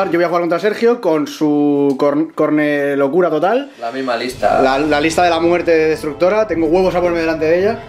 jugar, yo voy a jugar contra Sergio con su corne locura total. La misma lista. La lista de la muerte destructora. Tengo huevos a ponerme delante de ella.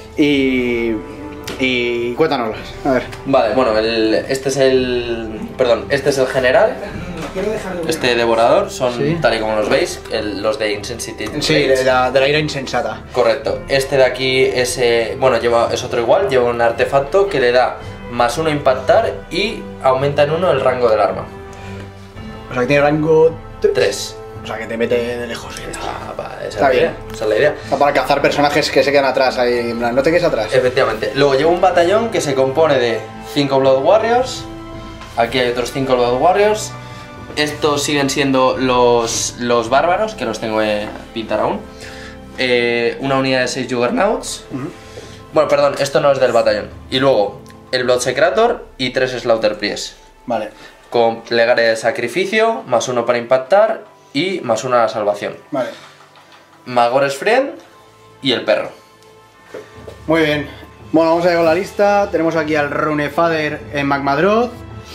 Y cuéntanoslas, a ver. Vale, bueno, este es el general. Este devorador son, tal y como los veis, los de Insensity. Sí, de la ira insensata. Correcto. Este de aquí es otro igual, lleva un artefacto que le da +1 a impactar y aumenta en 1 el rango del arma. O sea que tiene rango 3. O sea que te mete de lejos. Esa es la idea. Está para cazar personajes que se quedan atrás ahí, en plan, no te quedes atrás. Efectivamente. Luego lleva un batallón que se compone de 5 Blood Warriors. Aquí hay otros 5 Blood Warriors. Estos siguen siendo los bárbaros, que los tengo que pintar aún. Una unidad de 6 Juggernauts. Bueno, perdón, esto no es del batallón. Y luego el Blood Secrator y 3 Slaughter Priest. Vale. Con plegaria de sacrificio, +1 para impactar y +1 a la salvación. Vale. Magores Friend y el perro. Muy bien. Bueno, vamos a ir con la lista. Tenemos aquí al Runefather en Magmadroth.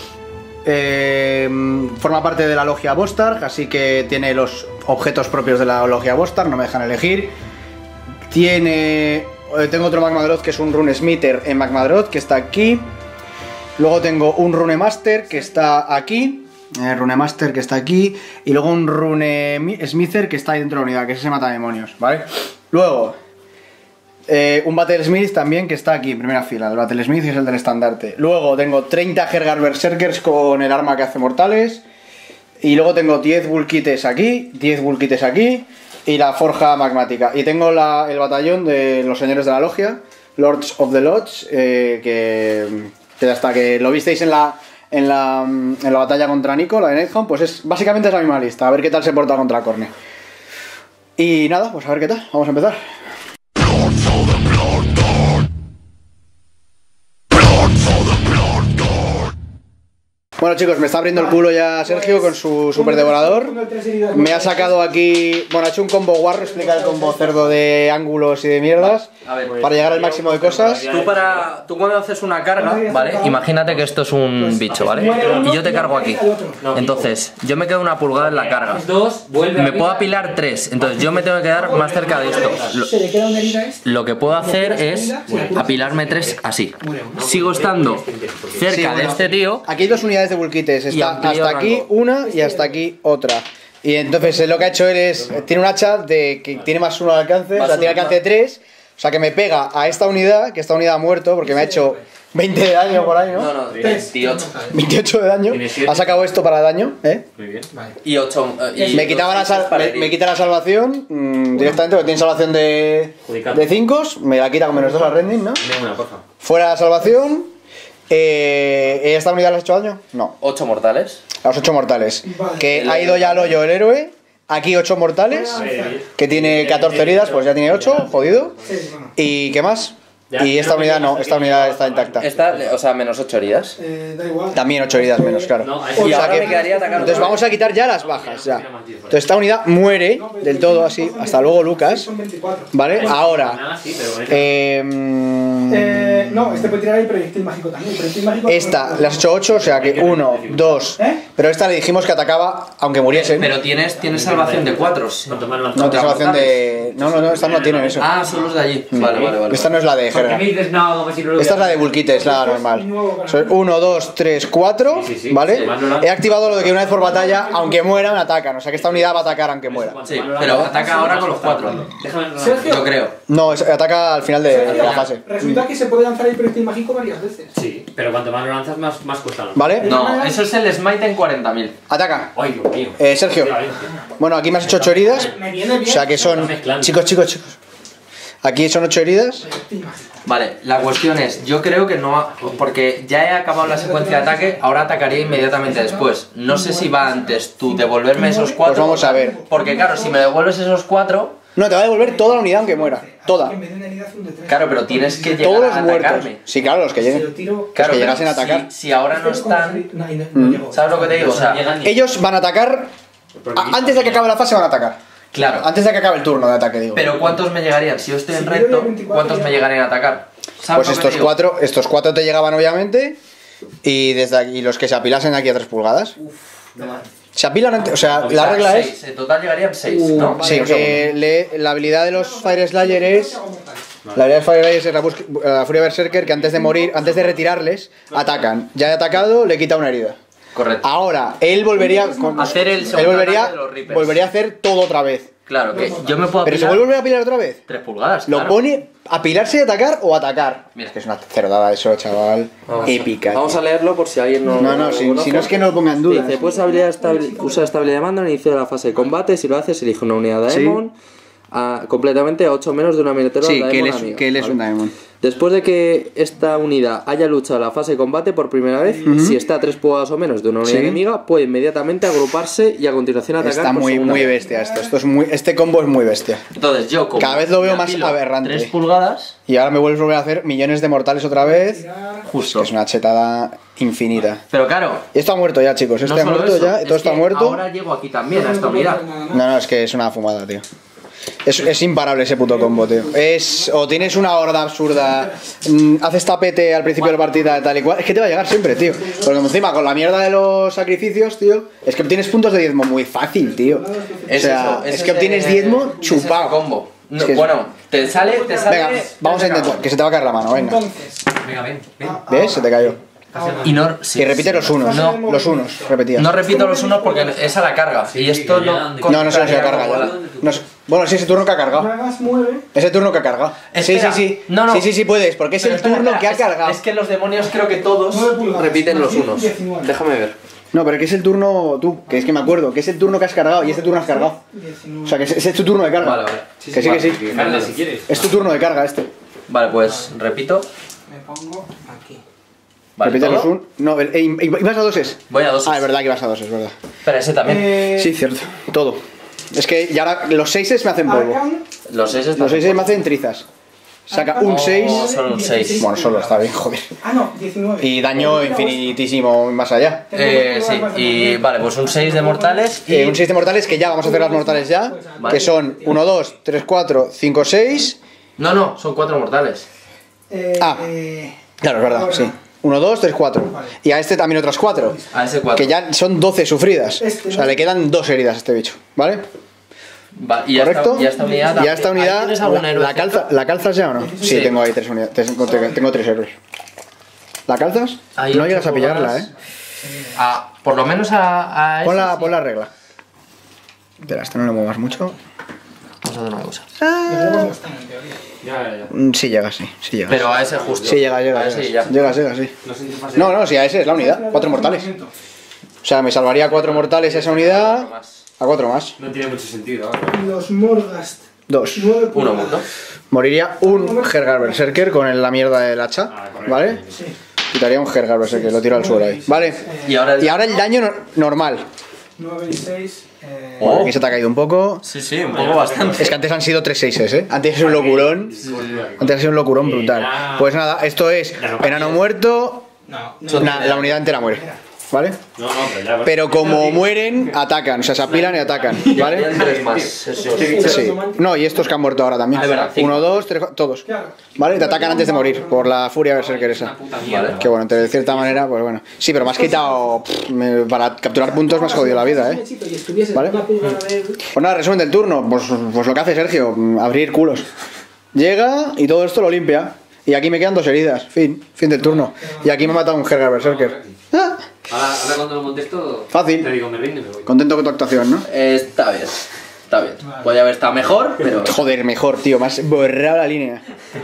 Forma parte de la logia Vostarg, así que tiene los objetos propios de la logia Vostarg, no me dejan elegir. Tengo otro Magmadroth que es un Runesmiter en Magmadroth, que está aquí. Luego tengo un Runemaster que está aquí. Runemaster que está aquí. Y luego un Runesmither que está ahí dentro de la unidad, que es ese mata demonios, ¿vale? Luego un Battlesmith también que está aquí en primera fila. El Battlesmith es el del estandarte. Luego tengo 30 Hergar Berserkers con el arma que hace mortales. Y luego tengo 10 Bulkites aquí, 10 Bulkites aquí. Y la forja magmática. Y tengo el batallón de los señores de la logia, Lords of the Lodge, que hasta que lo visteis en la batalla contra Nico, la de Nighthound, pues básicamente es la misma lista. A ver qué tal se porta contra Corne. Y nada, pues a ver qué tal. Vamos a empezar. Bueno chicos, me está abriendo el culo ya Sergio con su super devorador. Me ha sacado aquí, bueno, ha hecho un combo guarro, explica el combo cerdo de ángulos y de mierdas, para llegar al máximo de cosas. Tú cuando haces una carga, ¿vale? Imagínate que esto es un bicho, ¿vale? Y yo te cargo aquí. Entonces, yo me quedo 1 pulgada en la carga. Me puedo apilar 3, entonces yo me tengo que quedar más cerca de esto. Lo que puedo hacer es apilarme 3 así. Sigo estando cerca de este tío. Aquí hay 2 unidades de Bulkites, está hasta aquí una y hasta aquí otra. Y entonces lo que ha hecho él es, tiene un hacha que tiene +1 al alcance, o sea, tiene alcance 3, o sea que me pega a esta unidad, que esta unidad ha muerto porque me ha hecho 20 de daño por ahí, ¿no? No, 28. 28 de daño. Ha sacado esto para daño, ¿eh? Muy bien. Y 8. Me quita la salvación directamente, porque tiene salvación de 5, me la quita con -2 al rending, ¿no? Ninguna, porfa. Fuera la salvación. ¿Esta unidad le has hecho daño? No. 8 mortales. A los 8 mortales. Que ha ido ya al hoyo el héroe. Aquí 8 mortales. Que tiene 14 heridas, pues ya tiene 8, jodido. ¿Y qué más? Y esta unidad no, esta unidad está intacta. Esta, o sea, -8 heridas. Da igual. También 8 heridas menos, claro. Y ahora me quedaría atacar. Entonces vamos a quitar ya las bajas, ya. Entonces esta unidad muere del todo así. Hasta luego, Lucas. ¿Vale? Ahora. No, este puede tirar el proyectil mágico también. Esta le has hecho 8, o sea que 1, 2. Pero esta le dijimos que atacaba aunque muriesen. Pero tienes salvación de 4. No, tiene salvación de. No, esta no tiene eso. Ah, son los de allí. Vale. Esta no es la de Herga. Esta es la de Bulkites, la normal. 1, 2, 3, 4. ¿Vale? He activado lo de que una vez por batalla, aunque mueran, atacan. O sea que esta unidad va a atacar aunque muera. Sí, pero ataca ahora con los 4. Yo creo. No, ataca al final de la fase. Resulta que se puede lanzar el proyectil mágico varias veces. Sí, pero cuanto más lo lanzas, más cuesta. ¿Vale? No, eso es el smite en 40.000. Ataca. Ay, Dios mío. Sergio. Bueno, aquí me has hecho 8 heridas. O sea que son. Chicos. Aquí son 8 heridas. Vale, la cuestión es, yo creo que no, porque ya he acabado la secuencia de ataque, ahora atacaría inmediatamente después. No sé si va antes tú devolverme esos 4. Pues vamos a ver. Porque claro, si me devuelves esos 4... No, te va a devolver toda la unidad aunque muera. Toda. Claro, pero tienes que llegar todos los a muertos. atacarme. Sí, claro, los que lleguen. Claro, que llegasen a atacar. Si ahora no están... ¿Sabes lo que te digo? O sea, ellos van a atacar... Antes de que acabe la fase van a atacar. Claro. Antes de que acabe el turno de ataque, digo. Pero ¿cuántos me llegarían? Si yo estoy en recto, ¿cuántos me llegarían a atacar? Pues estos 4 te llegaban obviamente. Y desde aquí, los que se apilasen aquí a 3 pulgadas. Se apilan antes, o sea, la regla es... En total llegarían 6, ¿no? Sí, la habilidad de los Fire Slayer es... La habilidad de Fire Slayer es la Furia Berserker, que antes de morir, antes de retirarles, atacan. Ya he atacado, le quita una herida. Correcto. Ahora, él volvería... Hacer el él segundo volvería, ataque de los Reapers. volvería a hacer todo otra vez. Claro, que yo me puedo Pero se apilar vuelve a volver a apilar otra vez. 3 pulgadas, Lo claro. pone apilarse y atacar o atacar. Mira. Es que es una cerdada eso, chaval. Épica. Vamos a leerlo por si alguien no... No, si no es que no lo ponga en duda. Dice, puedes usar estabilidad de mando al inicio de la fase de combate. Si lo haces, elige una unidad de Sí. Daemon completamente a 8 menos de una miniatura Sí, Daemon que él es, amiga, que él es ¿vale? un Daemon. Después de que esta unidad haya luchado la fase de combate por primera vez, si está a 3 pulgadas o menos de una unidad Sí. enemiga, puede inmediatamente agruparse y a continuación atacar. Está por muy, segunda muy vez. bestia esto. Este combo es muy bestia. Entonces yo como Cada vez lo veo me más apilo aberrante. 3 pulgadas, Y ahora me vuelves a volver a hacer millones de mortales otra vez. justo. Que es una chetada infinita. Pero claro, Y esto ha muerto ya, chicos. Este no ha solo muerto eso, ya. es Todo está que muerto. ahora llego aquí también a esta unidad. No, es que es una fumada, tío. Es imparable ese puto combo, tío. O tienes una horda absurda, haces tapete al principio de la partida tal y cual. Es que te va a llegar siempre, tío. Porque encima con la mierda de los sacrificios, tío, es que obtienes puntos de diezmo muy fácil, tío. O sea, es que obtienes diezmo chupado. Combo. No, Es que es- bueno, te sale. Venga, vamos a intentar, que se te va a caer la mano, venga. Entonces, Venga, ven. ¿Ves? Se te cayó. Y no, sí, Y repite los unos. No. Los unos, repetías. No repito los unos porque es a la carga. Y esto no. No se carga ya. Bueno, sí, ese turno que ha cargado. Bragas mueve. Ese turno que ha cargado. Sí, Espera. sí. No. Sí, puedes, porque es Pero el espera, turno espera, que ha cargado. Es que los demonios creo que todos 9 pulgadas. repiten los unos. 19. Déjame ver. No, pero que es el turno tú, que es que me acuerdo, que es el turno que has cargado y este turno has cargado. 19. O sea, que ese es tu turno de carga. Vale, vale. Que sí, que sí. Dale, si quieres. Es tu turno de carga este. Vale, pues repito. Me pongo aquí. Vale, Repite los ¿todo? un. No, ibas a doses. Voy a dos. Ah, es verdad que ibas a doses, es verdad. Espera, ese también. Sí, cierto. Todo. Es que ya ahora los seises me hacen polvo. Arcan. Los 6 están. Los seises me hacen trizas. Saca un 6. Oh, solo un 6. Bueno, solo está bien, joder. Ah, no, 19. Y daño infinitísimo más allá. Sí, y vale, pues un 6 de mortales y. Un 6 de mortales, que ya vamos a hacer las mortales ya. Vale. Que son 1, 2, 3, 4, 5, 6. No, son 4 mortales. Ah. Claro, es verdad, ahora. sí. 1, 2, 3, 4. Vale. Y a este también otras 4. A ese 4. Que ya son 12 sufridas. Este, O sea, ¿no? le quedan 2 heridas a este bicho, ¿vale? Y ya ¿Correcto? Está, ya esta unidad. Y a esta ¿Ahí unidad. ¿Tienes algún héroe cerca? ¿La calzas ya o no? Sí, Sí. tengo ahí 3 unidades. Tengo 3 héroes. ¿La calzas? Ahí No ocho llegas a pillarla, pulgadas. Por lo menos a ese sí. Pon la regla. Espera, esto no lo muevas mucho. Vamos a hacer una cosa. No están en teoría. Ya. Sí llegas, sí llegas. Pero a ese justo. Sí, A llega, ese llega. ya. Llega, sí. No sé si pasa. No, sí, a ese es la unidad. 4 mortales. O sea, me salvaría 4 mortales esa unidad. A 4 más. No tiene mucho sentido ahora. Los Morgast. 2. 9 Uno pulgadas. muerto. Moriría un Hergar Berserker con la mierda del hacha. Ah, correcto. ¿Vale? Sí. Quitaría un Hergar Berserker, lo tiro al suelo ahí. Vale. Y ahora Y ahora el daño normal. 9 y 6. Oh. Aquí se te ha caído un poco. Sí, un poco bastante. Es que antes han sido 3 6, ¿eh? Antes ha sido un locurón. Antes ha sido un locurón brutal. Pues nada, esto es enano muerto. No, La unidad entera muere. ¿Vale? No, pero ya. Pero como mueren, atacan. O sea, se apilan y atacan. ¿Vale? Quedan 3 más. Eso. Sí. No, y estos que han muerto ahora también. Ah, es verdad, 1, 2, 3, todos. Claro. ¿Vale? Te atacan antes de morir por la furia berserker esa. Vale. Que bueno, de cierta manera, pues bueno. Sí, pero me has quitado. Para capturar puntos me has jodido la vida, ¿eh? Y estuviese Vale. una pulgada de él. Pues nada, resumen del turno. Pues lo que hace Sergio, abrir culos. Llega y todo esto lo limpia. Y aquí me quedan 2 heridas. Fin del turno. Y aquí me ha matado un Hergar Berserker. Ah, Ahora cuando lo montes todo. Fácil. Te digo, me rindo y me voy. contento con tu actuación, ¿no? Está bien. Está bien. Podría haber estado mejor, pero. Joder, mejor, tío. Me has borrado la línea.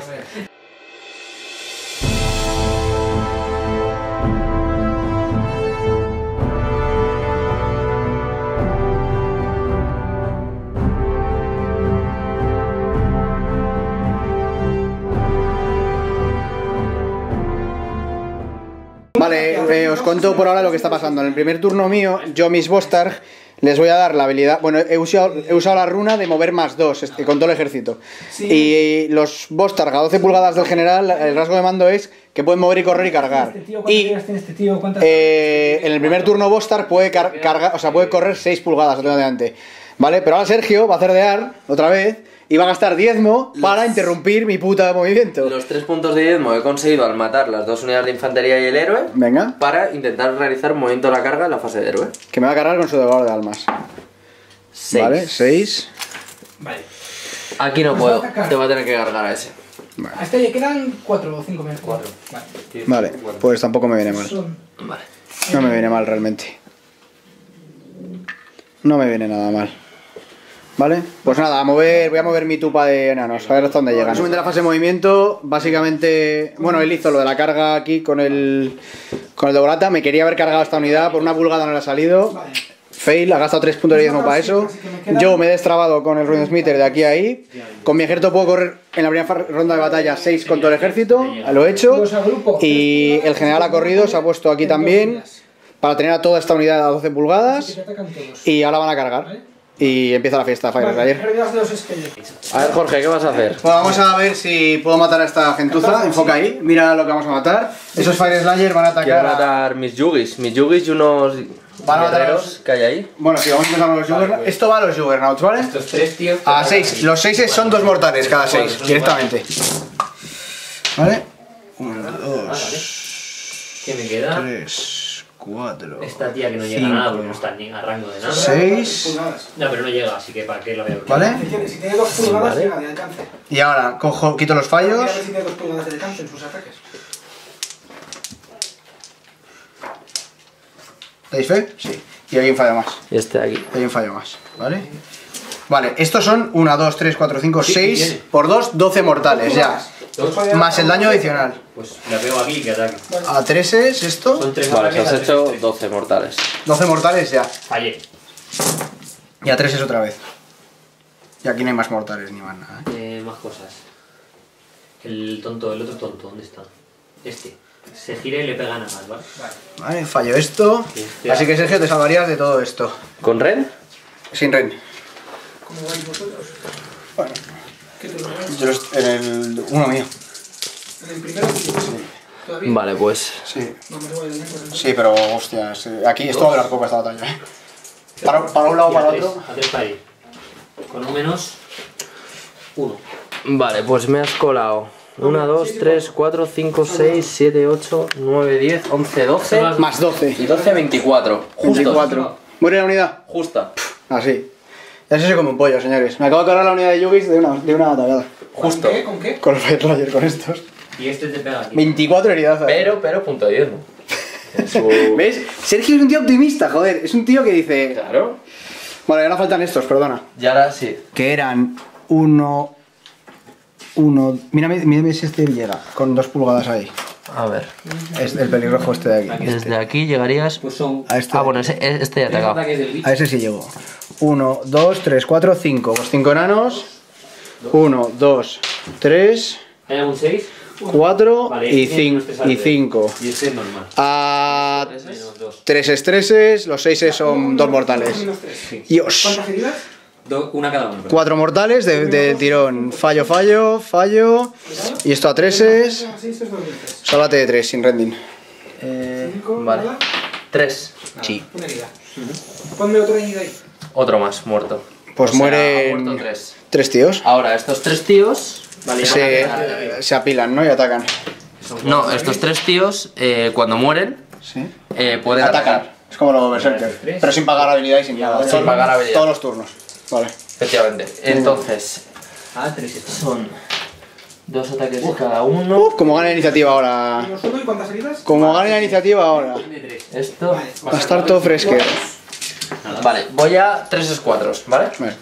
Vale, os cuento por ahora lo que está pasando. En el primer turno mío, yo mis Bostarg les voy a dar la habilidad. Bueno, he usado la runa de mover más 2 con todo el ejército. Sí. Y los Bostarg a 12 pulgadas del general, el rasgo de mando es que pueden mover y correr y cargar. Este tío, ¿cuántas Y vidas tiene este tío? ¿Cuántas? en el primer turno Bostarg puede cargar, o sea, puede correr 6 pulgadas, lo tengo delante. ¿Vale? Pero ahora Sergio va a cerdear otra vez y va a gastar diezmo para interrumpir mi puta movimiento. Los 3 puntos de diezmo he conseguido al matar las 2 unidades de infantería y el héroe. Venga, Para intentar realizar un movimiento de la carga en la fase de héroe. que me va a cargar con su devorador de almas. 6. Vale, 6. Vale. Aquí no Pues puedo, va a atacar. te voy a tener que cargar a ese. A este le quedan 4 o 5 menos. 4. Vale. Vale, pues tampoco me viene mal. Son... Vale. No me viene mal realmente. No me viene nada mal. ¿Vale? Pues nada, voy a mover mi tupa de enanos, a ver hasta dónde llegan. Resumen de la fase de movimiento, básicamente... Bueno, él hizo lo de la carga aquí con el Devorata. Me quería haber cargado esta unidad, por una pulgada no le ha salido. Vale. Fail, ha gastado 3 puntos de diezmo para eso. Yo me he destrabado con el Runesmith de aquí a ahí. Con mi ejército puedo correr en la primera ronda de batalla 6 con todo el ejército. Lo he hecho. Y el general ha corrido, se ha puesto aquí también. Para tener a toda esta unidad a 12 Así pulgadas. que atacan todos. Y ahora van a cargar. Y empieza la fiesta, Fire Vale, Slayer. pérdidas de los esqueletos. A ver, Jorge, ¿qué vas a hacer? Pues vamos a ver si puedo matar a esta gentuza. Enfoca ahí, mira lo que vamos a matar. Esos Fire Slayer van a Quiero atacar a... matar mis yugis y unos Van a matar a guerreros los- que hay ahí. Bueno, sí, vamos a empezar con los Juggernauts. Esto va a los Juggernauts, ¿vale? Estos 3 tíos. A 6. Los 6 son 2 mortales cada 6, directamente. ¿Vale? 1, 2, ¿Qué me queda? 3, 4. Esta tía que no llega a nada porque no está ni a rango de nada. 6. Pulgadas. No, pero no llega, así que ¿para qué lo veo? ¿Vale? Si tiene 2 pulgadas, Vale. llega de alcance. Y ahora quito los Mira a fallos. ver si tiene 2 pulgadas de alcance en sus ataques. ¿Tenéis fe? Sí. Y hay un fallo más. Y este de aquí. Hay un fallo más, ¿vale? Vale, estos son 1, 2, 3, 4, 5, Sí, 6 tiene. por 2, 12 mortales, ya. Más el daño adicional. Pues la veo aquí que ataque. A 3 es esto. Son 3 Vale, has hecho 12 mortales. 12 mortales ya. Fallé. Y a 3 es otra vez. Y aquí no hay más mortales ni más nada, Más cosas. El tonto, el otro tonto, ¿dónde está? Este. Se gira y le pega nada más, ¿vale? Vale, fallo esto. Este. Así que Sergio, te salvarías de todo esto. ¿Con Ren? Sin ren. ¿Cómo vais vosotros? Bueno, ¿Qué te lo veis? yo en el uno mío. En el primero sí. ¿Todavía? Vale, pues. Sí. No me voy a ir. Sí, pero hostias, aquí esto va a durar poco esta batalla, ¿eh? Para un lado o Y para a 3, otro. a 3 para ir. Con un menos 1. Vale, pues me has colado 1, 2, 3, 4, 5, 6, 7, 8, 9, 10, 11, 12 Más 12. y 12, 24. Justo. 24. ¿Muere la unidad? Justa. Así. Ya se come un pollo, señores. Me acabo de cargar la unidad de Yugis de una tallada. Justo. ¿Con qué? ¿Con qué? Con los Fire Slayer, con estos. Y este te pega aquí. 24 heridas. Pero, punto de diezmo. En su- ¿Ves? Sergio es un tío optimista, joder. Es un tío que dice... Claro. Bueno, ahora faltan estos, perdona. Y ahora sí. Que eran 1... Mírame si este llega, con 2 pulgadas ahí. A ver. Es el pelirrojo este de aquí. Desde aquí llegarías. Pues son A este, Ah, bueno, este ya te ha 3 atacado. ataques del bicho. a ese sí llegó. 1, 2, 3, 4, 5. Pues 5 enanos. 1, 2, 3, ¿Hay algún 6? 4 Vale, y este no te sale. 5. Y este es normal. A Menos 2. 3 estreses, los 6 son 2 mortales. Menos 3. Dios. ¿Cuántas heridas? Una cada uno. 4 mortales de tirón. Fallo, fallo, fallo. Y esto a 3 es. 6 es 2 veces. Sálvate de 3 sin rending. 5, Vale. 3. Sí. Una herida. Ponme otra herida ahí. Otro más, muerto. Pues O sea, ha mueren muerto 3. 3 tíos. Ahora, estos 3 tíos. Vale, Se apilan, ¿no? Y atacan. No, estos 3 tíos, cuando mueren, Sí. pueden atacar. Es como los Berserker. Pero sin pagar habilidad y sin nada. Sin pagar habilidad. Todos los turnos. Vale. Efectivamente. Entonces, Ah, 3 estos. son 2 ataques de cada uno. Como gana la iniciativa ahora. ¿Menos 1 y cuántas heridas? Como gana la iniciativa ahora. De 3. Esto. Va a estar todo fresquero. Vale, voy a 3 escuadros, ¿vale? Vale.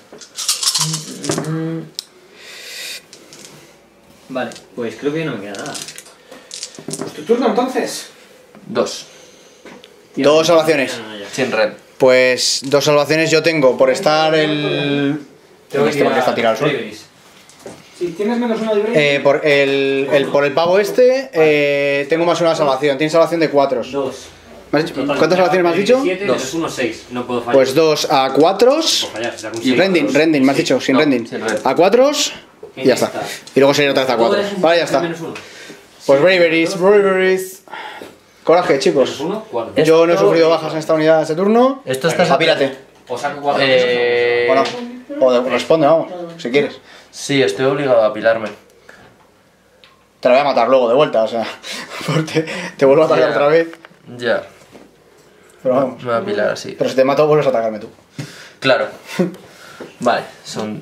Vale, pues creo que no me queda nada. Pues tu turno entonces. 2. 2 salvaciones. No, ya. Sin red. Pues 2 salvaciones yo tengo por estar el. Este porque está tirado al suelo. Braveries. Si tienes menos 1 de break. Por el pavo este, tengo más una salvación. Tiene salvación de 4. 2. ¿Cuántas salvaciones me has dicho? 7 Dos. menos 1, 6. No puedo fallar. Pues 2 a 4. Puedo fallar, saco un Y seis. rending, me has dicho, sin No, rending. sin rending. A 4 y ya está. Y luego sería otra vez a 4. Vale, ya está. Menos 1. Pues Braveries. Coraje, chicos. Menos 1, 4. Yo no he sufrido bajas en esta unidad este turno. Esto está. Apírate. O saco 4. O no. Responde, vamos, si quieres. Sí, estoy obligado a apilarme. Te la voy a matar luego de vuelta, o sea. Porque te vuelvo a atacar Ya. otra vez. Ya, Pero vamos. me voy a apilar así. Pero si te mato, vuelves a atacarme tú. Claro. Vale, son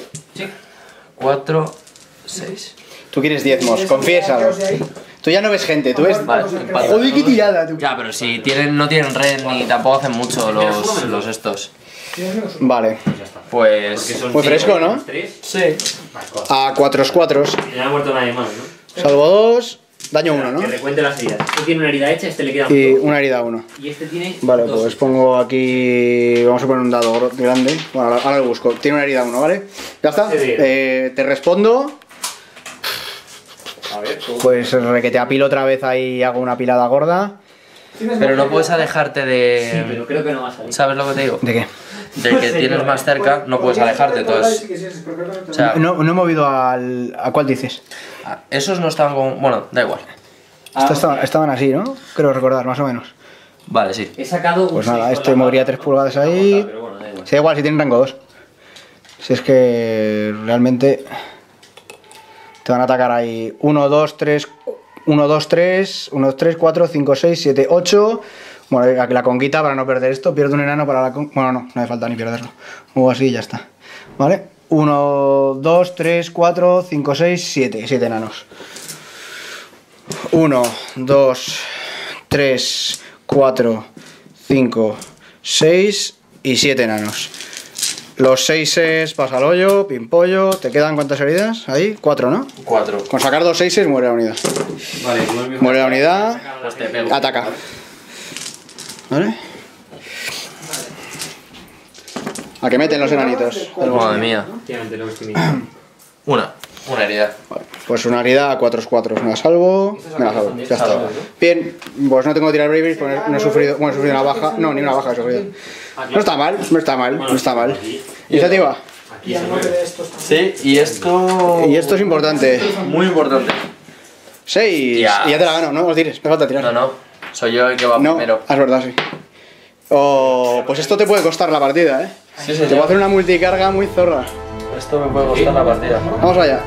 4, 6. Tú quieres diezmos, confiésalo. Tú ya no ves gente, tú ves. Vale, empate. Joder, qué tirada, tú. Ya, pero si no tienen red ni tampoco hacen mucho los estos. Vale. Pues. Muy fresco, ¿no? Sí. A 4-4. Y no ha muerto nadie más, ¿no? Salvo 2, daño 1, ¿no? Que recuente las heridas. Este tiene una herida hecha, este le queda Y un una herida 1. Y este tiene Vale, dos. pues pongo aquí. Vamos a poner un dado grande. Bueno, ahora lo busco. Tiene una herida 1, ¿vale? Ya está. Sí. Te respondo. A ver, tú. Pues requete apilo otra vez ahí, hago una pilada gorda. Pero no puedes alejarte de. Sí, pero creo que no va a salir. ¿Sabes lo que te digo? ¿De qué? Del que tienes más cerca, no puedes alejarte, entonces. O sea, No he movido al. ¿A cuál dices? esos no estaban con. Bueno, da igual. Estaban así, ¿no? Creo recordar, más o menos. Vale, sí. He sacado un Pues 6 nada, con este la movería mano. 3 pulgadas ahí. Pero bueno, da igual. Sí, da igual, si tienen rango 2. Si es que realmente te van a atacar ahí 1, 2, 3, 1, 2, 3, 1, 2, 3, 4, 5, 6, 7, 8. Bueno, la conquita para no perder esto. Pierdo un enano para la conquita. Bueno, no me falta ni perderlo. Muevo así y ya está. ¿Vale? 1, 2, 3, 4, 5, 6, 7. 7 enanos. 1, 2, 3, 4, 5, 6 y 7 enanos. Los 6 es pasa al hoyo, pimpollo. ¿Te quedan cuántas heridas? Ahí, 4, ¿no? 4. Con sacar 2 6 muere la unidad. Vale, tú el mismo. Muere la unidad, Pues te pego. ataca. ¿Vale? ¿A qué meten los enanitos? Madre mía. Efectivamente, lo que estoy mirando. Una herida. Vale, pues una herida a 4 me la salvo. Me la salvo, ya está. Bien, pues no tengo que tirar Bravery, pues no he sufrido. Bueno, he sufrido una baja. No, ni una baja he sufrido. No está mal, no está mal, no está mal. Iniciativa. Aquí se mueve. Sí, y esto. Y esto es importante. Muy importante. 6. Ya. Y ya te la gano, ¿no? Os diréis, me falta tirar. No, no. Soy yo el que va No, primero. es verdad, sí. Oh, pues esto te puede costar la partida, ¿eh? Sí, Te voy a hacer una multicarga muy zorra. Esto me puede costar la partida. Vamos allá.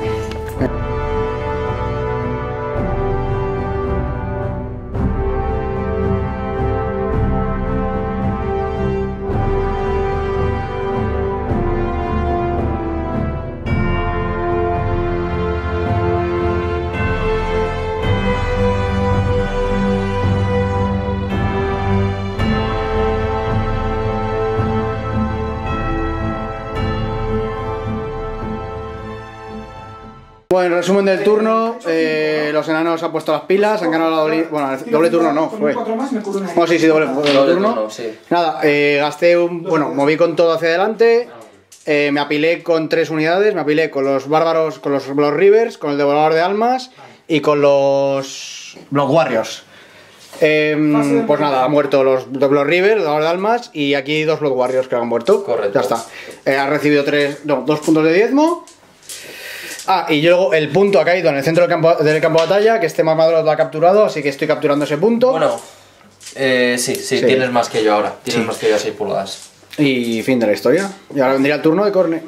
Bueno, en resumen del turno, los enanos han puesto las pilas, han ganado la doble... Bueno, el doble turno no, fue. Bueno, sí, doble turno. Sí. Nada, gasté un... Bueno, moví con todo hacia adelante, me apilé con 3 unidades, me apilé con los bárbaros, con los Blood Rivers, con el devorador de almas y con los Blood Warriors. Pues nada, han muerto los Blood Rivers, devorador de almas y aquí 2 Blood Warriors que han muerto. Correcto. Ya está. Ha recibido 2 puntos de diezmo. Ah, y luego el punto ha caído en el centro del campo de batalla, que este Magmadroth lo ha capturado, así que estoy capturando ese punto. Bueno, sí, tienes más que yo ahora. Tienes más que yo a 6 pulgadas. Y fin de la historia. Y ahora vendría el turno de Corne.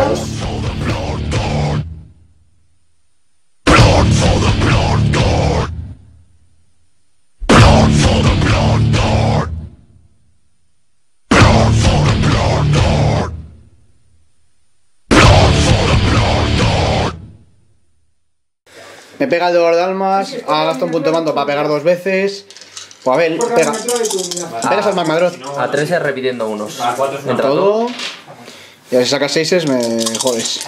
Me pega el devorador de almas, ha gastado un punto de mando para pegar 2 veces. Pues a ver, pega. Pegas al Magmadroth. A 13 repitiendo unos. A 4 es una. Entra Todo. Y a ver si sacas 6 me jodes.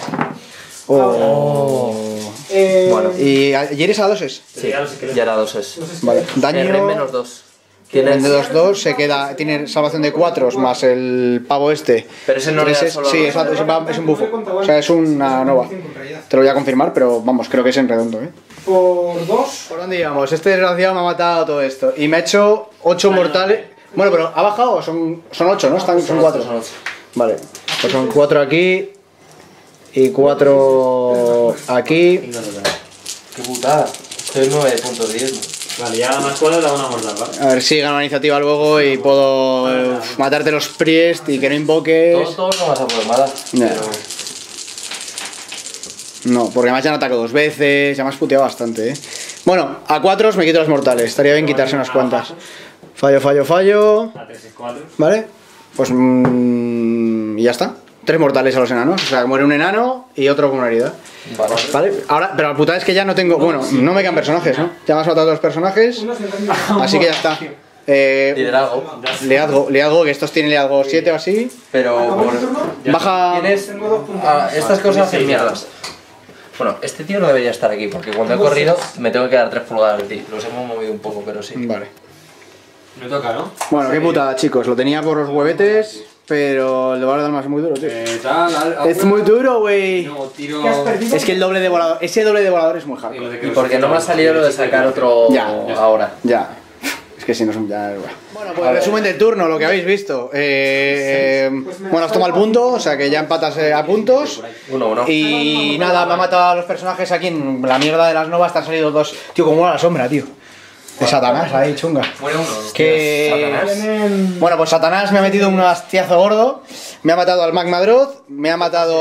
Bueno, ¿Y eres a 2? sí, ya era 2 es. Vale. Ren Daño. menos 2. Tiene Tienes. 2-2, se queda. Tiene salvación de 4 más el pavo este. Pero ese no le da Treses. solo Sí, a los- es un bufo. O sea, es una nova. Te lo voy a confirmar, pero vamos, creo que es en redondo, ¿eh? Por 2. ¿Por dónde íbamos? Este desgraciado me ha matado todo esto. Y me ha hecho 8 mortales. Bueno, pero ¿ha bajado o son 8, no? Son 4. Son 8. Vale, pues son 4 aquí. Y 4 aquí. Qué putada. Estoy 9 puntos 10. Vale, ya más 4 da una mortal, ¿vale? A ver si gano la iniciativa luego y puedo matarte los Priest y que no invoques. Todos no vas a poder matar. Ya. Pero... No, porque además ya no ataco 2 veces, ya me has puteado bastante, Bueno, a 4 me quito las mortales, estaría bien quitarse unas cuantas. Fallo. A 3 es 4. ¿Vale? Pues y ya está. 3 mortales a los enanos, o sea, muere un enano y otro con una herida. Vale, ahora, pero la putada es que ya no tengo. Bueno, no me quedan personajes, ¿no? Ya me has matado 2 personajes, así que ya está. Liderazgo. Liderazgo, que estos tienen liderazgo 7 o así. Pero Baja. tienes. Estas cosas hacen mierdas. Bueno, este tío no debería estar aquí porque cuando he corrido me tengo que quedar 3 pulgadas de ti. Los hemos movido un poco, pero sí. Vale. Me toca, ¿no? Bueno, qué putada, chicos. Lo tenía por los huevetes, pero el de Valor de Almas es muy duro, tío. Es muy duro, güey. No, tiro... ¿Qué has perdido? Es que el doble de volador, ese doble de volador es muy hardcore. Y porque no me ha salido lo de sacar otro Ya. ahora. Ya. Es que si no son ya. Bueno, pues resumen del turno, lo que habéis visto. Bueno, has tomado el punto, o sea que ya empatas a puntos. 1-1. Y nada, me ha matado a los personajes aquí en la mierda de las novas. Te han salido 2. Tío, como a la sombra, tío. De Satanás ahí, chunga. Muere uno. Que... Satanás. Bueno, pues Satanás me ha metido un hastiazo gordo. Me ha matado al Magmadroth. Me ha matado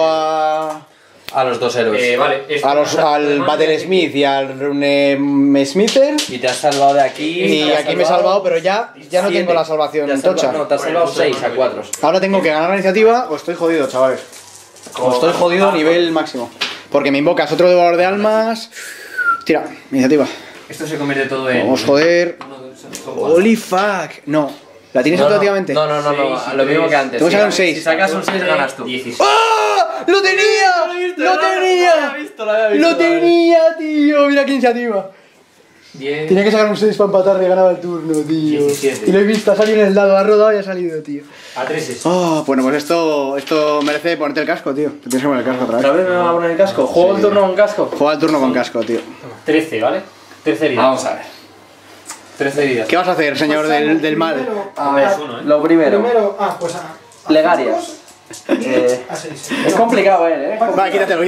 A los 2 héroes. Vale, al Battlesmith y al Runesmither. Y te has salvado de aquí. Y aquí me he salvado, pero ya no tengo la salvación tocha. No, te has salvado 6-4. Ahora tengo que ganar la iniciativa o estoy jodido, chavales. O estoy jodido a nivel máximo. Porque me invocas otro devorador de almas. Tira, iniciativa. Esto se convierte todo en... Vamos, joder. Holy fuck. No. ¿La tienes automáticamente? No, lo mismo que antes. Tengo que sacar un 6. Si sacas un 6 ganas tú. 16. ¡Ah! ¡Lo tenía! ¡Lo tenía! ¡Lo tenía, tío! Mira qué iniciativa. 10. Tenía que sacar un 6 para empatar y ganaba el turno, tío. 17. Y lo he visto, ha salido en el lado, ha rodado y ha salido, tío. A 3 es. Oh, bueno, pues esto merece ponerte el casco, tío. Te tienes que poner el casco otra ¿Otra vez. vez me va a poner el casco? ¿Juego el turno con casco? Juega el turno con casco, tío. 13, ¿vale? 13 heridas. Vamos a ver. 13 heridas. ¿Qué vas a hacer, señor del mal? A ver, Es uno, ¿eh? lo primero. Pues a Plegarias. a 6. Es complicado, ¿eh? Va, quítatelo.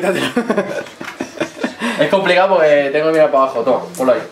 Es complicado porque tengo que mirar para abajo. Toma, ponlo ahí.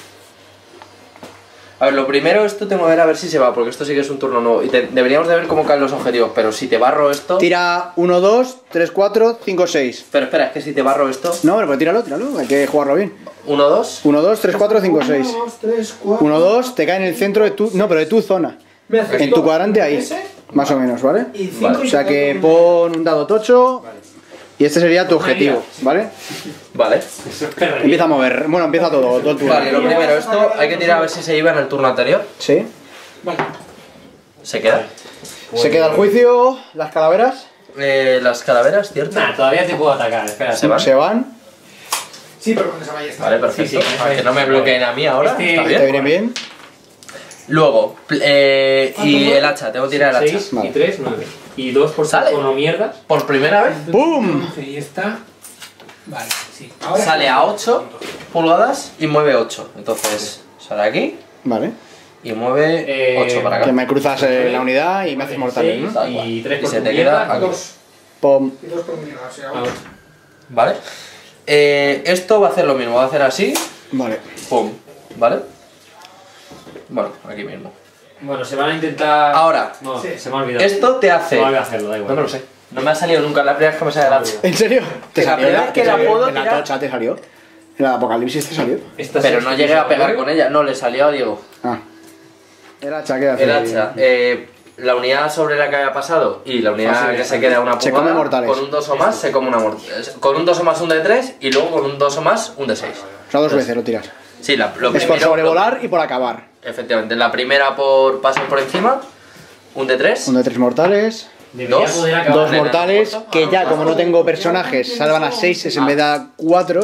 A ver, lo primero, esto tengo que ver a ver si se va, porque esto sí que es un turno nuevo. Y deberíamos de ver cómo caen los objetivos, pero si te barro esto... Tira 1, 2, 3, 4, 5, 6. Pero espera, es que si te barro esto... No, pero pues tíralo. Hay que jugarlo bien. 1, 2... 1, 2, 3, 4, 5, 6. 1, 2, 3, 4. 1, 2, te cae en el centro de tu... No, pero de tu zona. Me hace En tu cuadrante ahí. ese Más o menos, ¿vale? Y 5 Vale. O sea que pon un dado tocho. Y este sería tu objetivo, ¿vale? Vale. Empieza a mover. Bueno, empieza todo el turno. Vale, lo primero, esto hay que tirar a ver si se iba en el turno anterior. Sí. Vale. Se queda. Se queda el juicio, las calaveras Las calaveras, ¿cierto? Nah, todavía te puedo atacar, espera. Se van. se van. Sí, pero con esa valla está. Vale, perfecto. Sí, sí, Para que no me bloqueen a mí ahora. Este- ¿Está ¿Te bien? viene bien? Luego, y el hacha, tengo que tirar el hacha. 6 Vale. y 3, 9. Y 2 por ¿Sale? con no mierdas. Por primera vez ¡Pum! Y está. Vale, sí. Ahora sale a 8 pulgadas y mueve 8. Entonces, sale aquí Vale. y mueve 8 para acá. Que me cruzas la unidad y me haces mortales, ¿no? Tal cual. Y 3 Y por se tu te mierda, queda aquí. 2. Pum. Y 2 por mierda, o sea, Ah, 8. ¿Vale? Esto va a hacer lo mismo, va a hacer así, Vale. pum, ¿vale? Bueno, aquí mismo. Bueno, se van a intentar... Ahora, No, Sí. se me ha olvidado. esto te hace... No voy a hacerlo, da igual. No me lo sé. No me ha salido nunca, es la primera vez que me sale el hacha. ¿En serio? Que la primera vez que la puedo en la tirar- tocha te salió. En la apocalipsis te salió. Esta Pero sí no es llegué a que pegar se con ella, no, le salió a Diego. Ah. El hacha, ¿qué hace? El hacha, la unidad sobre la que haya pasado y la unidad que se queda una Se pulgada, come mortales. con un 2 o más se come una mortal. Con un 2 o más un de 3 y luego con un 2 o más un de 6. O sea, 2 veces lo tiras. Sí, lo Es por primero- sobrevolar y por acabar. Efectivamente, la primera por pasar por encima, un de 3. Un de 3 mortales. Debería Dos. poder acabar. Dos Vale, mortales, ¿no? que ya como no tengo personajes, salvan a 6 en vez de a 4.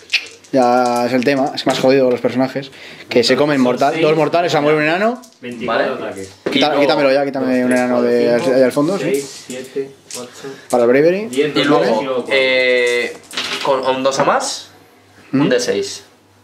Ya es el tema, es más jodido los personajes. Que se comen dos mortales, a muere un enano. 24 Vale. ataques. Quítamelo ya, quítame un enano de ahí al fondo, sí. 6, 7, 8, Para el Bravery. 10, Y luego, con un 2 o más, un de 6.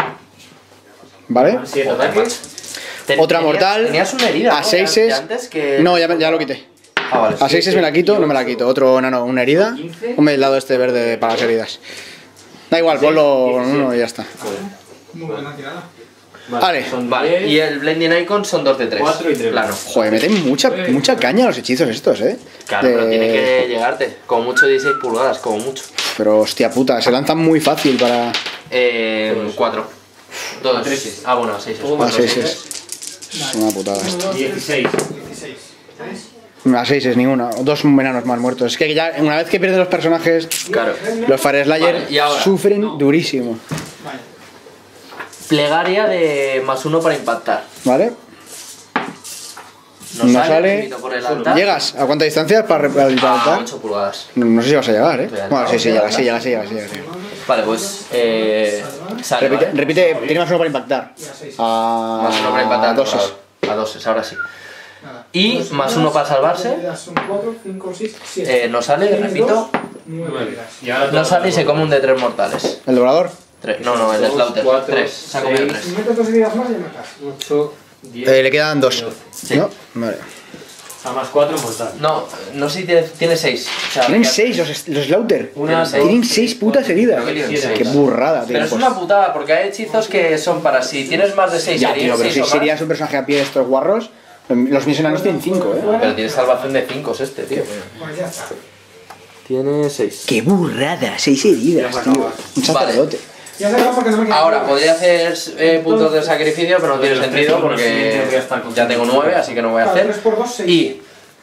¿Vale? 7 ataques. Otra mortal. Tenías una herida, A ¿no? 6 De es. antes que... No, ya lo quité. Ah, vale. A 6 me la quito, no me la quito. Otro enano, una herida. 15. Ponme el lado este verde para las heridas. Da igual, ponlo con uno y ya está. Muy buena tirada. Vale. Son Vale, 10. y el Blending Icon son 2 de 3. 4 y 3. Plano. Joder, meten mucha caña los hechizos estos, Claro, pero tiene que llegarte. Como mucho 16 pulgadas, como mucho. Pero hostia puta, se lanzan muy fácil para... 4. 2. 13. Ah, bueno, 6. A 6 es una putada esto. 16. 16. ¿Sabes? A 6 es ninguna, 2 enanos más muertos. Es que ya una vez que pierden los personajes, Claro. los Fire Slayer Vale, y ahora. sufren durísimo. Vale. Plegaria de +1 para impactar. ¿Vale? No, No sale. sale. Repito por el altar. ¿Llegas? ¿A cuánta distancia para A impactar? 8 pulgadas. No sé si vas a llegar, Estoy al Bueno, lado. sí, llegas. Vale, pues. Sale. Repite, ¿vale? repite, tiene más uno para impactar. A +1 para impactar. a doses. A 2, ahora sí. Nada. Y Dos +1 para salvarse. Son 4, 5, 6, 7. No sale, repito. 9. Y ahora No sale y se come un de 3 mortales. ¿El doblador? 3. No, el Dos, Slaughter. cuatro, 3. Se ha comido seis. 3. Si metes 2 heridas más, ya matas. 8, 10. Le quedan 2. 12. Sí. ¿No? Vale. A más 4 mortal. No sé si tiene 6. O sea, Tienen que- 6 los Slaughter. Una, Tienen 6 putas heridas. Creo que tienen seis. Qué burrada, tío. Pero es pues. una putada, porque hay hechizos que son para si tienes más de 6 Ya, tío, pero si serías un personaje a pie de estos guarros, los mis enanos tienen 5, Pero tienes salvación de 5 este, tío. Pues ya está. Tiene 6. Qué burrada, 6 heridas, tío. Un sacerdote. Ya se acaba porque no me queda. Ahora, podría hacer puntos de sacrificio, pero no tiene sentido porque ya tengo 9, así que no voy a Vale, hacer. 3 por 2, 6. Y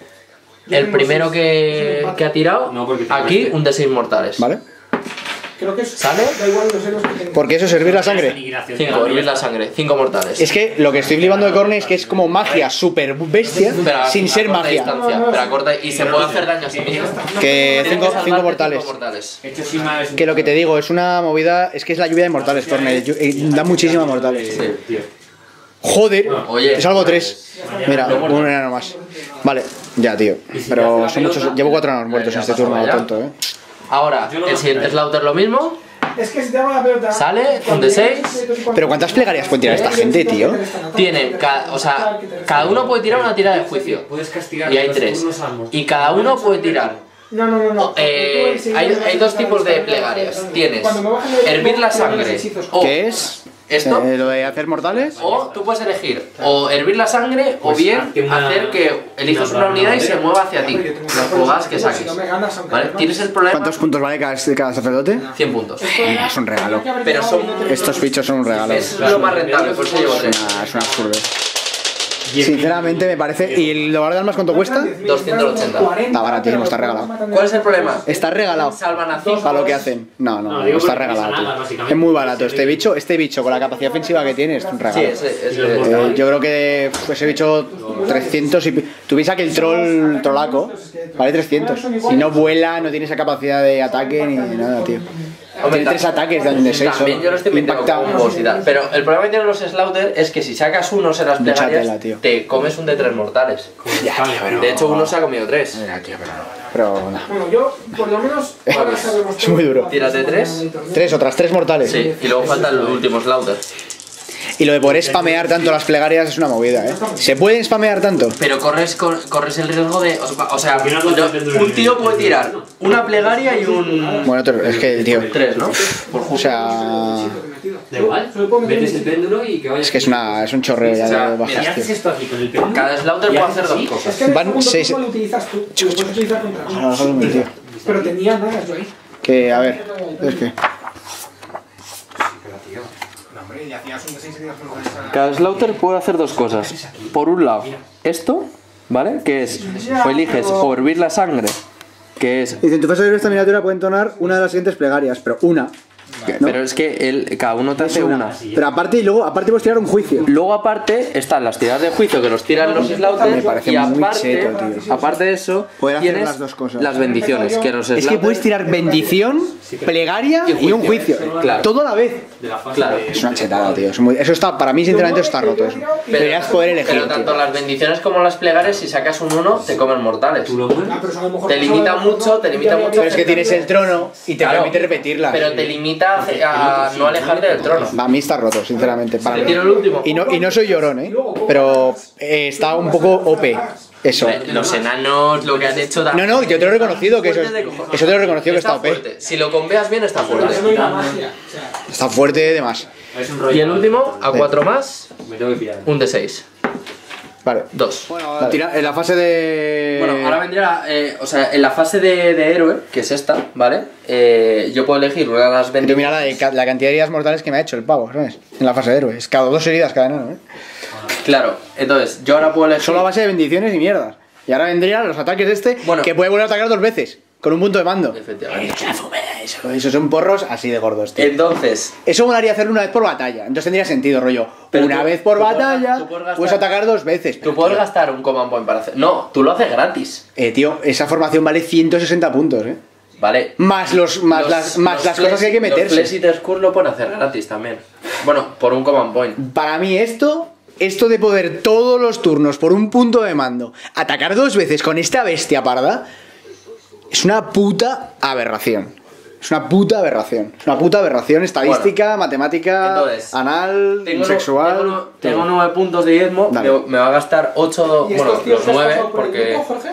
el primero que ha tirado, No, porque tengo aquí este. un de 6 mortales. ¿Vale? Creo que es. ¿Sale? Da igual los héroes que tengo. Porque eso es hervir la sangre. 5, hervir la sangre, 5 mortales. Es que lo que estoy flipando de Corne es que es como magia super bestia Pero sin a ser corta magia. distancia, pero a corta y se puede hacer daño a sí mismo. Que Tiene que 5 salvarte mortales. 5 mortales. Hecho sí más. Que lo que te digo es una movida, es que es la lluvia de mortales, Corne. Da muchísimas mortales. Tío. Joder, Oye. te salvo 3. Mira, un enano más. Vale, ya, tío. Pero son muchos. Llevo 4 enanos muertos en este turno, tonto, Ahora, el siguiente Slaughter lo mismo. Es que si te hago la pelota. Sale, un de 6. Pero ¿cuántas plegarias puede tirar esta gente, tío? Tienen, o sea, cada uno puede tirar una tirada de juicio. Puedes castigar. Y hay los 3. turnos al muerto. Y cada uno puede tirar. No. Hay 2 tipos de plegarias. Tienes hervir la sangre. O ¿Qué es? esto. Lo de hacer mortales. O tú puedes elegir o hervir la sangre o Pues bien hazte una- hacer que eliges una una unidad y se bandera. mueva hacia ti. Las jugadas que saques. ¿Vale? Tienes el problema. ¿Cuántos puntos vale cada sacerdote? 100 puntos. Es un regalo. Pero son. Estos bichos son un regalo. Es lo más rentable, por eso llevo 3. Es un absurdo. Sinceramente me parece. ¿Y el doblador de armas cuánto cuesta? 280. Está baratísimo, está regalado. ¿Cuál es el problema? Está regalado. Salvan a 5. Para lo que hacen. No, No, digo está porque no regalado, pasa nada, tío. básicamente. Es muy barato. Este bicho con la capacidad ofensiva que tiene es un Sí, regalo. Yo creo que ese bicho 300 y... Tú piensas que el trolaco vale 300. Y no vuela, no tiene esa capacidad de ataque ni nada, tío. Tiene 3 ataques de daño de 6 También yo lo estoy metiendo combos y tal. Pero el problema que tienen los Slaughter es que si sacas unos en las Mucha plegarias, tela, tío. te comes un de 3 mortales. De hecho, uno se ha comido 3. Pero nada. Bueno, yo por lo menos. ahora sabemos Es muy duro. Tírate 3. 3 otras 3 mortales. Sí, y luego falta el último Slaughter. Y lo de poder spamear tanto las plegarias es una movida, ¿eh? ¿Se pueden spamear tanto? Pero corres el riesgo de. O sea, Al final no te depende un del tío nivel. puede tirar una plegaria y un. Bueno, es que, tío. 3, ¿no? Por O justo. sea. Da igual. Metes el péndulo y que vaya. Es que es un chorreo ya O sea, de Y bajas, haces tío. esto aquí con el péndulo. Cada Slaughter y puede haces hacer dos así. cosas. Es que Van el segundo 6. turno lo utilizas tú. Lo puedes utilizar contra mí. Ah, joder, tío. Pero tenía nada yo ahí. Que, a ver. Es que. No, hombre, y hacías un de 6 heridas con esa. Cada Slaughter puede hacer dos cosas. Por un lado, esto, ¿vale? Que es, o eliges o hervir la sangre, que es. Dice, en tu fase de esta miniatura puede entonar una de las siguientes plegarias, pero una. ¿no? Pero es que cada uno te hace una. Pero aparte, y luego, aparte puedes tirar un juicio. Luego aparte están las tiradas de juicio que los tiran los Slaughter Me parece y muy aparte, cheto, tío. aparte de eso, Poder hacer tienes las dos cosas. las bendiciones, que los Es que Slaughter- puedes tirar bendición, plegaria y un juicio. Claro. Todo a la vez. De la fase Claro. de- Es una chetada, tío. Eso está, para mí, sinceramente, está roto eso. Deberías poder elegir, Pero tanto tío. las bendiciones como las plegarias, si sacas un 1, te comen mortales. Tú lo mueves. Ah, pero eso a lo mejor Te pasaba limita de los mucho, te limita mucho. Pero es que tienes el trono y te Claro, permite repetirlas. Pero te limita a no alejarte del trono. A mí está roto, sinceramente. Para Te mí. tiro el último. Y no soy llorón, pero está un poco OP. Eso. Los enanos, lo que han hecho... No, yo te lo he reconocido que eso te lo he reconocido que está OP. fuerte. Si lo conveas bien, está fuerte. Está fuerte de más. Es un rollo. Y el último, a 4 más, Me tengo que pillar. un de 6. Vale. 2. Bueno, en la fase de... Bueno, ahora vendría, o sea, en la fase de héroe, que es esta, ¿vale? Yo puedo elegir una de las Tú 20. mira la cantidad de heridas mortales que me ha hecho el pavo, ¿sabes? En la fase de héroe. Es cada 2 heridas cada enano, ¿eh? Claro, entonces, yo ahora puedo elegir... Solo a base de bendiciones y mierdas. Y ahora vendrían los ataques de este, Bueno. que puede volver a atacar 2 veces, con un punto de mando. Efectivamente. Es una fumada eso. Esos son porros así de gordos, tío. Entonces, Eso molaría hacerlo una vez por batalla. Entonces tendría sentido, rollo. Pero Una tú- vez por tú puedes batalla, tú puedes gastar- puedes atacar 2 veces. tú puedes gastar un command point para hacer... No, tú lo haces gratis, Tío, esa formación vale 160 puntos, ¿vale? Más las cosas que hay que Los meterse. Flesh Eater Curse lo pueden hacer gratis también. Bueno, por un command point. Para mí esto de poder todos los turnos por un punto de mando atacar 2 veces con esta bestia parda es una puta aberración. Es una puta aberración. Es una puta aberración estadística, matemática, entonces, anal, Tengo, sexual. tengo 9 puntos de diezmo, Dale. me va a gastar 8, ¿Y bueno, estos tíos los que has 9, pasado por el porque grupo, Jorge?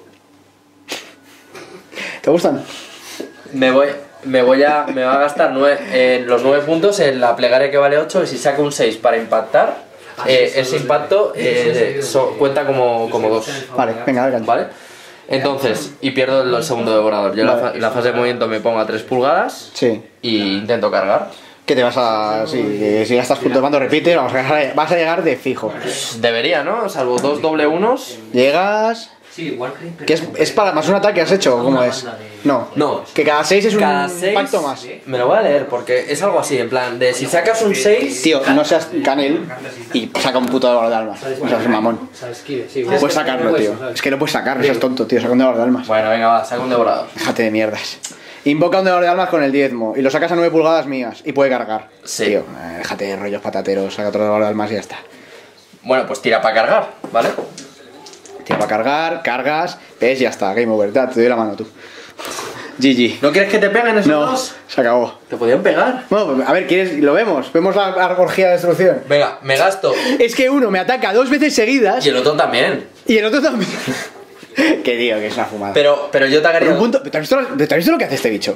¿Te gustan? me va a gastar los 9 puntos en la plegaria que vale 8 y si saco un 6 para impactar, ese impacto cuenta como 2. Vale, venga, dale, ¿Vale? Entonces, y pierdo el segundo devorador. Yo Vale. la fase de movimiento me pongo a 3 pulgadas Sí. y intento cargar. Que te vas a... Sí, que si gastas punto de mando, repite, vas a llegar de fijo. Debería, ¿no? Salvo 2 doble unos. Llegas... Sí, Warcraft. Que es para más un ataque has hecho, ¿cómo es? No. No. Que cada 6 es un Cada 6 pacto más. Me lo voy a leer porque es algo así, en plan, de si sacas un 6... Tío, no seas canel y saca un puto devorador de almas. O sea, es un mamón. ¿Sabes qué? Sí, Puedes sacarlo, tío. Es que no puedes sacarlo, seas tonto, tío. Saca un devorador de almas. Bueno, venga, va, saca un devorador. Déjate de mierdas. Invoca un devorador de almas con el diezmo y lo sacas a 9 pulgadas mías y puede cargar. Sí. Tío, déjate de rollos patateros, saca otro devorador de almas y ya está. Bueno, pues tira para cargar, ¿vale? Tira para cargar, cargas, ves, ya está. Game over. Te doy la mano tú. GG. ¿No quieres que te peguen esos No, dos? se acabó. Te podían pegar. Bueno, a ver, ¿quieres? Lo vemos. Vemos la orgía de destrucción. Venga, me gasto. Es que uno me ataca 2 veces seguidas Y el otro también. y el otro también. Que tío, que es una fumada. Pero yo te Por haría... un punto, ¿te has visto lo que hace este bicho?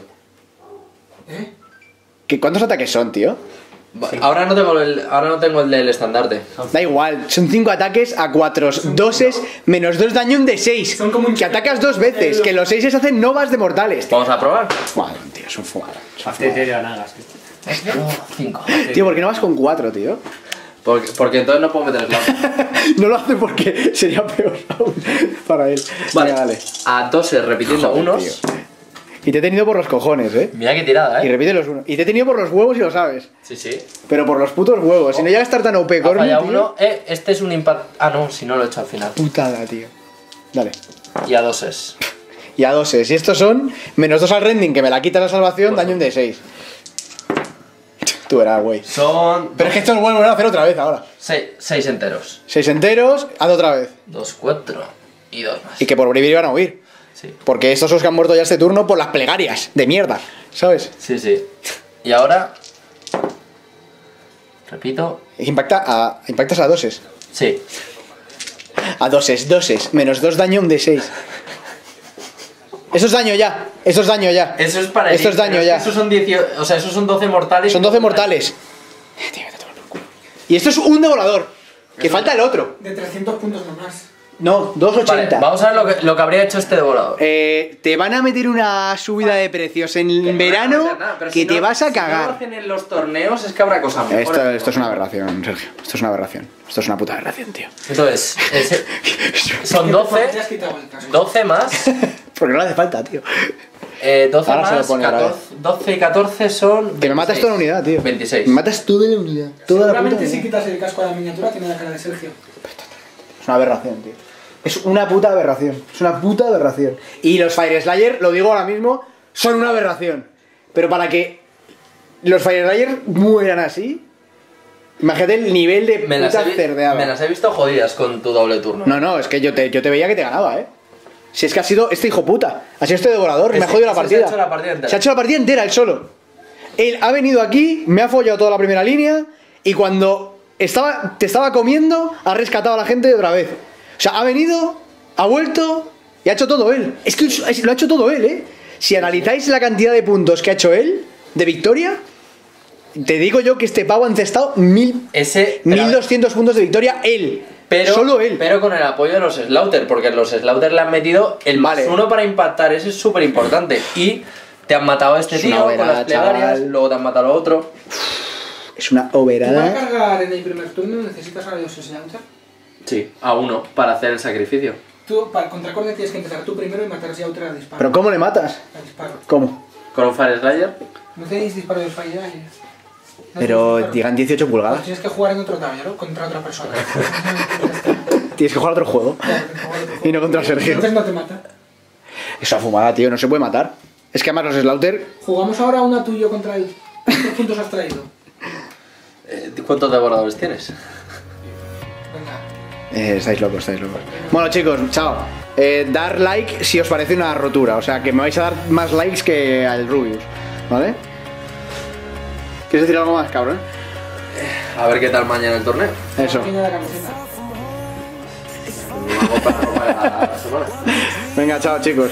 ¿Cuántos ataques son, tío? Ahora no tengo el del estandarte. Da igual, son 5 ataques a 4 doses menos 2 daño de 6. Son como un Que atacas 2 veces, que los 6 hacen novas de mortales. Vamos a probar. Madre, tío, es un fumada. Cinco. Tío, ¿por qué no vas con 4, tío? Porque entonces no puedo meter el clavo. No lo hace porque sería peor aún para él. Vale, Venga, dale. a 12 repitiendo Joder, unos. tío. Y te he tenido por los cojones, Mira qué tirada, Y repite los unos. Y te he tenido por los huevos y lo sabes. Sí, sí. Pero por los putos huevos. Si no llega a estar tan OP, Ha Corny, fallado tío. uno. Este es un impact. Ah, no, si no lo he hecho al final. Putada, tío. Dale. Y a 2 es. Y a 2 y estos son menos 2 al rending, que me la quita la salvación, daño de 6. Tú verás, güey. Son. Pero es que esto lo vuelvo a hacer otra vez ahora. 6 enteros. 6 enteros, haz otra vez. 2, 4 y 2 más. Y que por brevir iban a huir. Sí. Porque estos son los que han muerto ya este turno por las plegarias de mierda, ¿sabes? Sí, sí. Y ahora. Repito. Impactas a 2. Sí. A 2, menos 2 daño de 6. Eso es daño ya. Eso es daño ya. Eso es para Esto es daño pero ya. Esos son 18. O sea, esos son 12 mortales. Son 12 mortales. Tío, vete a tomar por culo. Y esto es un devorador. Que falta el otro. De 300 puntos nomás. No, 280. Vale, vamos a ver lo que habría hecho este devorador. Te van a meter una subida de precios en verano que te vas a Si no lo cagar. hacen en los torneos es que habrá cosas mejores. Esto es una aberración, Sergio. Esto es una aberración. Esto es una puta aberración, tío. Entonces, son Te 12. has quitado el casco. 12 más. Porque no le hace falta, tío. 12 Ahora se lo más. pone otra 14, 12 y 14 son. Que me matas 26. toda la unidad, tío. 26. Me matas toda la unidad. Toda la puta Seguramente si unidad. quitas el casco a la miniatura tiene la cara de Sergio. Es una aberración, tío. Es una puta aberración. Es una puta aberración. Y los Fire Slayer, lo digo ahora mismo, son una aberración. Pero para que los Fire Slayer mueran así, imagínate el nivel de Me las, puta cerdeada. me las he visto jodidas con tu doble turno. No, es que yo te veía que te ganaba, Si es que ha sido este hijo puta. Ha sido este devorador, me ha Ese- jodido la ese partida. se ha hecho la partida entera. Se ha hecho la partida entera él solo. Él ha venido aquí, me ha follado toda la primera línea y cuando te estaba comiendo, ha rescatado a la gente otra vez. O sea, ha venido, ha vuelto y ha hecho todo él. Es que lo ha hecho todo él, ¿eh? Si analizáis la cantidad de puntos que ha hecho él, de victoria, te digo yo que este pavo ha encestado 1200 puntos de victoria él. Solo él. Pero con el apoyo de los Slaughter, porque los Slaughter le han metido el +1 para impactar, eso es súper importante. Y te han matado a este Es tío una con overada, las plegarias, chaval. luego te han matado a lo otro. Es una ¿Tú para overada. cargar en el primer turno necesitas a los Slaughter? Sí, a uno, para hacer el sacrificio. Tú, contra Corne tienes que empezar tú primero y matar a Slaughter a disparo. ¿Pero cómo le matas? A disparo. ¿Cómo? Con un Fire Slayer. ¿No tenéis disparo de Fire? Pero digan 18 pulgadas. Pues tienes que jugar en otro tablero contra otra persona. Tienes que jugar otro juego. Y no contra Sergio. Entonces no te mata. Esa fumada, tío, no se puede matar. Es que además los Slaughter. Jugamos ahora una tuyo contra él. ¿Cuántos puntos has traído? ¿Cuántos devoradores tienes? Venga. Estáis locos. Bueno, chicos, chao. Dar like si os parece una rotura. O sea, que me vais a dar más likes que al Rubius. ¿Vale? ¿Quieres decir algo más, cabrón? A ver qué tal mañana el torneo. Eso. Pequeña la camiseta. Vamos para la semana. Venga, chao, chicos.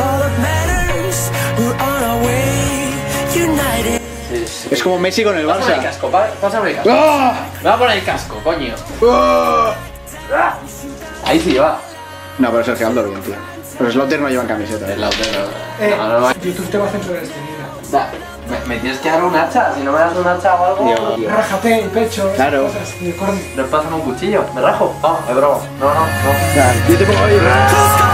Es como Messi con el Pásame el Barça. casco, pásame el casco. ¡Ah! Me va a poner el casco, coño. ¡Ah! Ahí sí va. No, pero Sergio, ando bien, tío. Los Slaughter no llevan camiseta. Es la otra. No. YouTube te va a censurar este vídeo. Me tienes que dar un hacha. Si no me das un hacha o algo. Tío. Rájate el pecho, esas Claro. cosas, y el Corne. ¿Me pasan un cuchillo? ¿Me rajo? No, es broma. No. Yo te pongo ahí.